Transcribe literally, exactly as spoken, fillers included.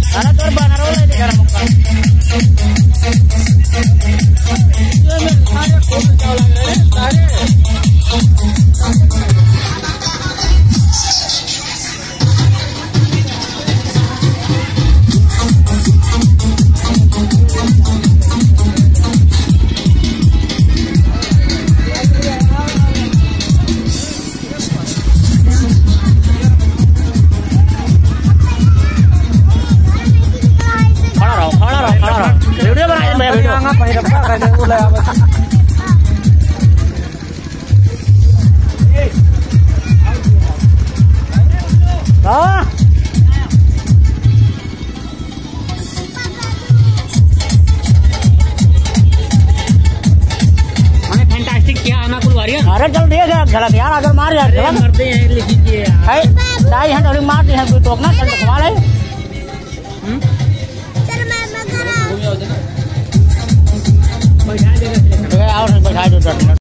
अरे तो बना रहा है घर मुक्का ये में सारे खूब चाव लग रहे हैं सारे अरे जल्दी झलक यार अगर मार यार मरते हैं लिखिए ढाई घंटे मारते हैं कोई टोकना चल घुमा ले बैठा दे बैठा दो